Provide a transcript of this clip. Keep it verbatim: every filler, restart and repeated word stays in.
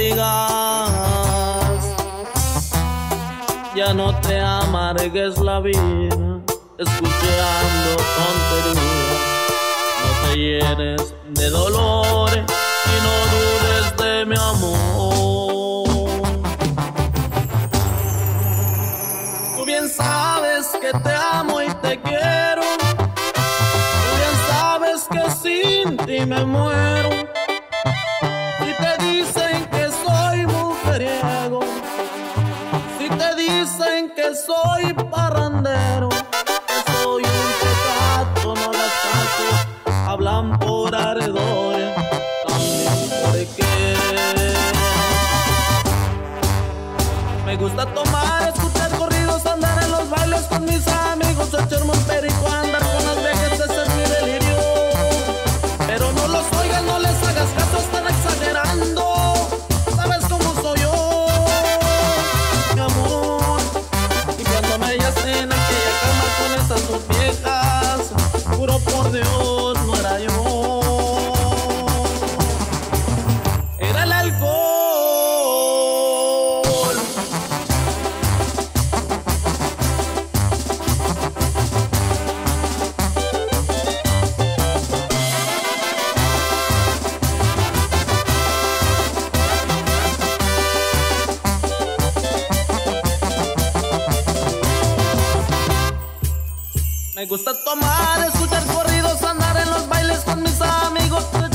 digas, ya no te amargues la vida escuchando tonterías. No te llenes de dolores y no dudes de mi amor. Tú bien sabes que te amo y te quiero, tú bien sabes que sin ti me muero. Si te dicen que soy mujeriego, si te dicen que soy parrandero, que soy un tecato, no las caso, hablan por alrededores, también porque me gusta tomar, escuchar corridos, andar en los bailes con mis amigos, echarme un perico, andar con las viejas, ese es mi delirio. Pero no los oigas, no les hagas caso, están exagerando. ¿Sabes cómo soy yo, mi amor? Y cuando me hallé en aquella cama con esas dos viejas, juro por Dios, no era yo. Era el alcohol. Me gusta tomar, escuchar corridos, andar en los bailes con mis amigos.